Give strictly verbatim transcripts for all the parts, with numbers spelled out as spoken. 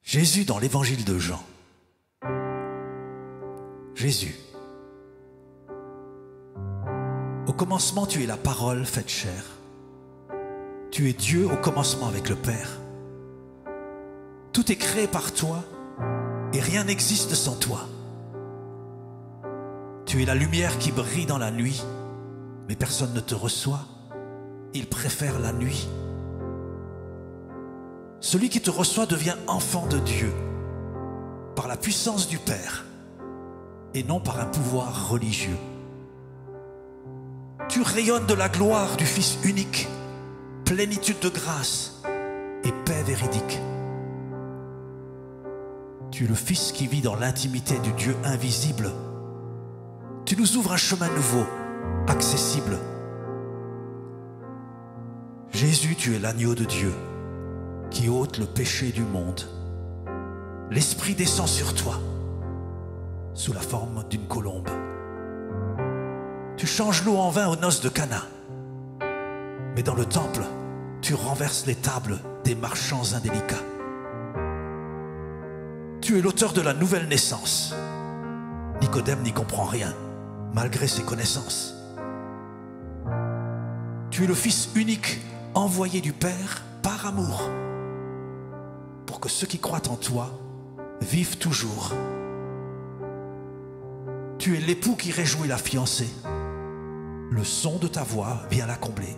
Jésus dans l'évangile de Jean. Jésus. Au commencement, tu es la parole faite chair. Tu es Dieu au commencement avec le Père. Tout est créé par toi et rien n'existe sans toi. Tu es la lumière qui brille dans la nuit, mais personne ne te reçoit. Il préfère la nuit. Celui qui te reçoit devient enfant de Dieu par la puissance du Père et non par un pouvoir religieux. Tu rayonnes de la gloire du Fils unique, plénitude de grâce et paix véridique. Tu es le Fils qui vit dans l'intimité du Dieu invisible. Tu nous ouvres un chemin nouveau, accessible. Jésus, tu es l'agneau de Dieu qui ôte le péché du monde. L'Esprit descend sur toi sous la forme d'une colombe. Tu changes l'eau en vin aux noces de Cana. Mais dans le temple, tu renverses les tables des marchands indélicats. Tu es l'auteur de la nouvelle naissance. Nicodème n'y comprend rien, malgré ses connaissances. Tu es le Fils unique, envoyé du Père par amour, pour que ceux qui croient en toi vivent toujours. Tu es l'époux qui réjouit la fiancée. Le son de ta voix vient la combler.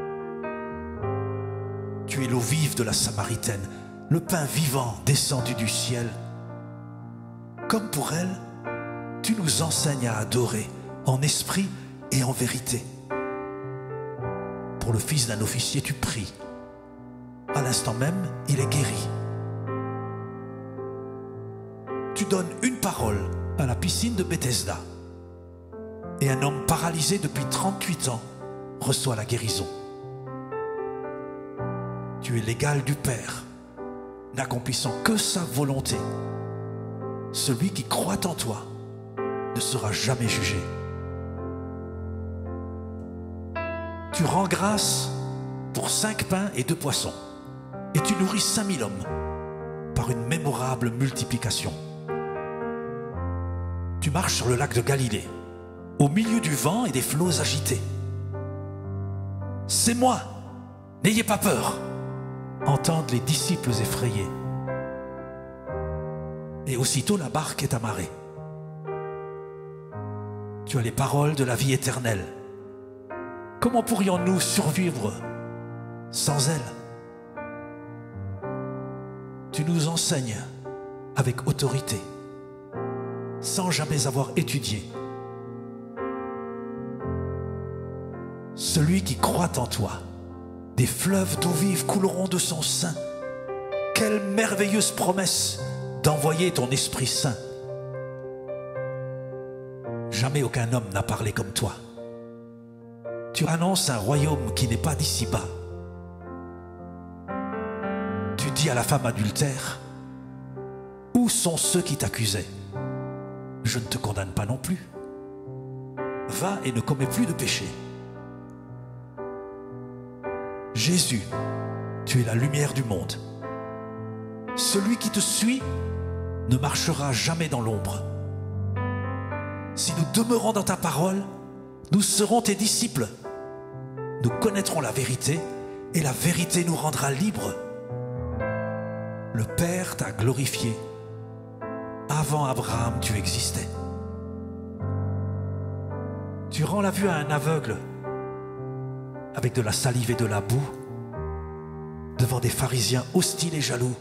Tu es l'eau vive de la Samaritaine, le pain vivant descendu du ciel. Comme pour elle, tu nous enseignes à adorer en esprit et en vérité. Pour le fils d'un officier, tu pries. À l'instant même, il est guéri. Tu donnes une parole à la piscine de Bethesda. Et un homme paralysé depuis trente-huit ans reçoit la guérison. Tu es l'égal du Père, n'accomplissant que sa volonté. Celui qui croit en toi ne sera jamais jugé. Tu rends grâce pour cinq pains et deux poissons, et tu nourris cinq mille hommes par une mémorable multiplication. Tu marches sur le lac de Galilée, au milieu du vent et des flots agités. C'est moi, n'ayez pas peur, entendent les disciples effrayés. Et aussitôt la barque est amarrée. Tu as les paroles de la vie éternelle. Comment pourrions-nous survivre sans elle? Tu nous enseignes avec autorité, sans jamais avoir étudié. Celui qui croit en toi, des fleuves d'eau vive couleront de son sein. Quelle merveilleuse promesse d'envoyer ton Esprit Saint. Jamais aucun homme n'a parlé comme toi. Tu annonces un royaume qui n'est pas d'ici-bas. Tu dis à la femme adultère, où sont ceux qui t'accusaient? Je ne te condamne pas non plus. Va et ne commets plus de péché. Jésus, tu es la lumière du monde. Celui qui te suit ne marchera jamais dans l'ombre. Si nous demeurons dans ta parole, nous serons tes disciples. Nous connaîtrons la vérité et la vérité nous rendra libres. Le Père t'a glorifié. Avant Abraham, tu existais. Tu rends la vue à un aveugle avec de la salive et de la boue devant des pharisiens hostiles et jaloux.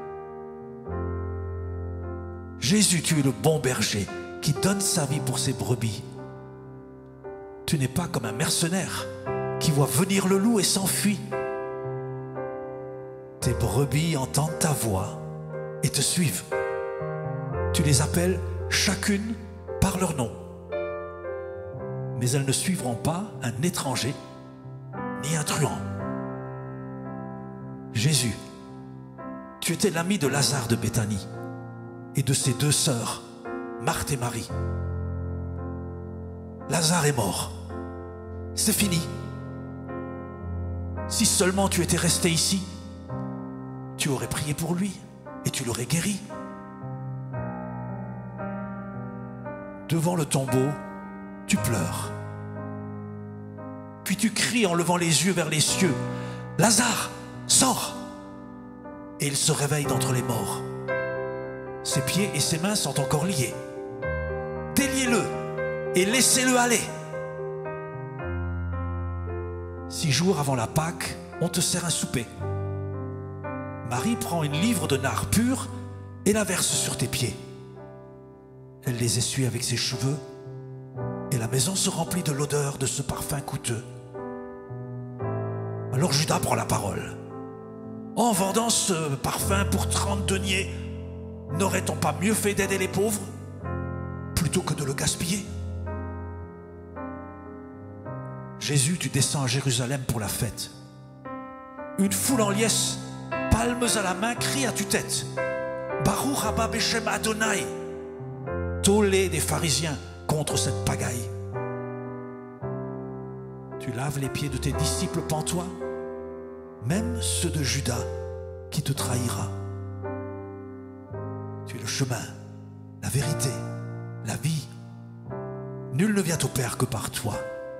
Jésus, tu es le bon berger qui donne sa vie pour ses brebis. Tu n'es pas comme un mercenaire qui voit venir le loup et s'enfuit. Tes brebis entendent ta voix et te suivent. Tu les appelles chacune par leur nom. Mais elles ne suivront pas un étranger ni un truand. Jésus, tu étais l'ami de Lazare de Béthanie et de ses deux sœurs, Marthe et Marie. Lazare est mort. C'est fini. Si seulement tu étais resté ici, tu aurais prié pour lui et tu l'aurais guéri. Devant le tombeau, tu pleures. Puis tu cries en levant les yeux vers les cieux, « Lazare, sors !» Et il se réveille d'entre les morts. Ses pieds et ses mains sont encore liés. Déliez-le et laissez-le aller. Six jours avant la Pâque, on te sert un souper. Marie prend une livre de nard pur et la verse sur tes pieds. Elle les essuie avec ses cheveux et la maison se remplit de l'odeur de ce parfum coûteux. Alors Judas prend la parole. En vendant ce parfum pour trente deniers, n'aurait-on pas mieux fait d'aider les pauvres plutôt que de le gaspiller? Jésus, tu descends à Jérusalem pour la fête. Une foule en liesse, palmes à la main, crie à tue-tête, Baruch haba beshem Adonai. Tollé des pharisiens contre cette pagaille. Tu laves les pieds de tes disciples pantois, même ceux de Judas qui te trahira. Tu es le chemin, la vérité, la vie. Nul ne vient au Père que par toi.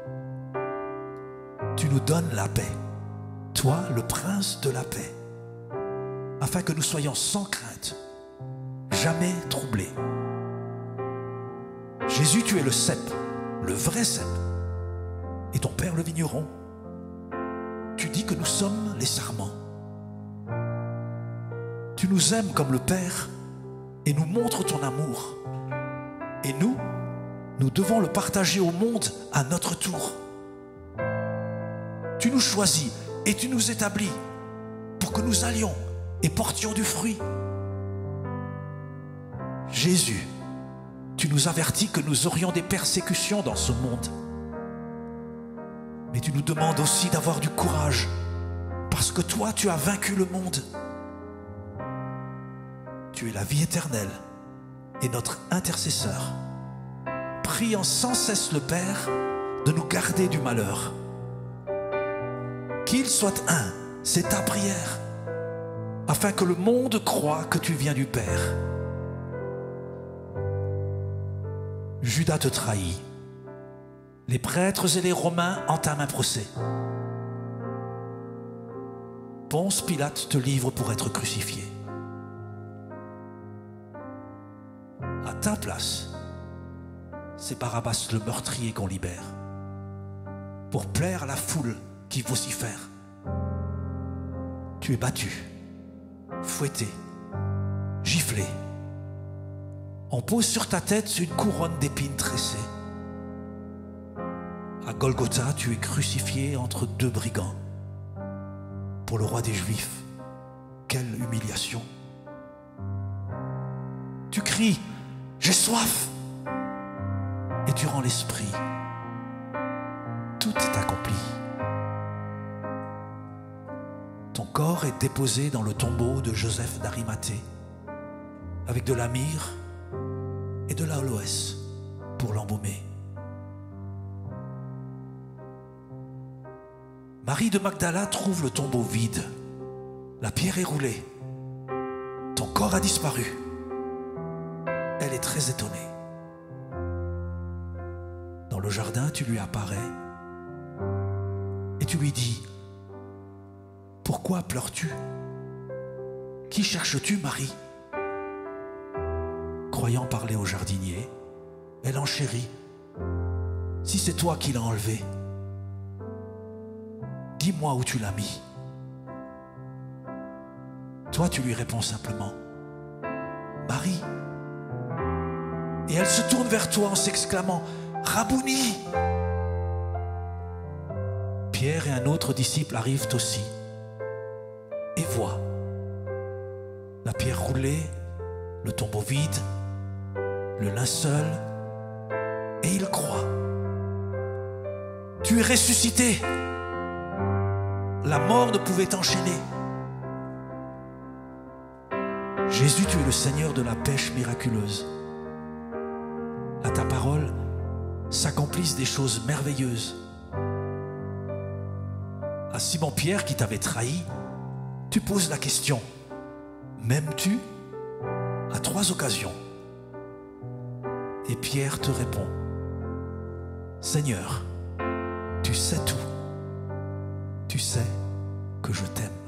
Tu nous donnes la paix, toi le prince de la paix, afin que nous soyons sans crainte, jamais troublés. Jésus, tu es le cep, le vrai cep, et ton Père le vigneron. Tu dis que nous sommes les sarments. Tu nous aimes comme le Père et nous montres ton amour. Et nous, nous devons le partager au monde à notre tour. Tu nous choisis et tu nous établis pour que nous allions et portions du fruit. Jésus, tu nous avertis que nous aurions des persécutions dans ce monde. Mais tu nous demandes aussi d'avoir du courage, parce que toi, tu as vaincu le monde. Tu es la vie éternelle et notre intercesseur. Priant sans cesse le Père de nous garder du malheur. Qu'il soit un, c'est ta prière, afin que le monde croie que tu viens du Père. Judas te trahit. Les prêtres et les Romains entament un procès. Ponce Pilate te livre pour être crucifié. À ta place, c'est Barabbas le meurtrier qu'on libère, pour plaire à la foule qui vocifère. Tu es battu, fouetté, giflé. On pose sur ta tête une couronne d'épines tressées. À Golgotha, tu es crucifié entre deux brigands. Pour le roi des Juifs, quelle humiliation! Tu cries, j'ai soif! Et tu rends l'esprit. Tout est accompli. Ton corps est déposé dans le tombeau de Joseph d'Arimathée, avec de la myrrhe et de l'aloès pour l'embaumer. Marie de Magdala trouve le tombeau vide. La pierre est roulée. Ton corps a disparu. Elle est très étonnée. Dans le jardin, tu lui apparais et tu lui dis, « Pourquoi pleures-tu? Qui cherches-tu, Marie ?» Croyant parler au jardinier, elle enchérit, « Si c'est toi qui l'as enlevé, dis-moi où tu l'as mis. » Toi, tu lui réponds simplement, « Marie. » Et elle se tourne vers toi en s'exclamant, « Rabouni !» Pierre et un autre disciple arrivent aussi et voient la pierre roulée, le tombeau vide, le linceul, et ils croient. Tu es ressuscité. La mort ne pouvait t'enchaîner. Jésus, tu es le Seigneur de la pêche miraculeuse. À ta parole s'accomplissent des choses merveilleuses. À Simon-Pierre qui t'avait trahi, tu poses la question, m'aimes-tu ? trois occasions. Et Pierre te répond, Seigneur, tu sais tout. Tu sais que je t'aime.